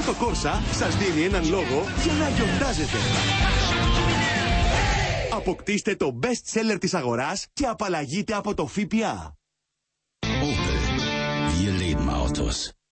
το Corsa σας δίνει έναν λόγο για να γιορτάζετε. Αποκτήστε το best seller της αγοράς και απαλλαγείτε από το ΦΠΑ. Opel. Wir leben Autos.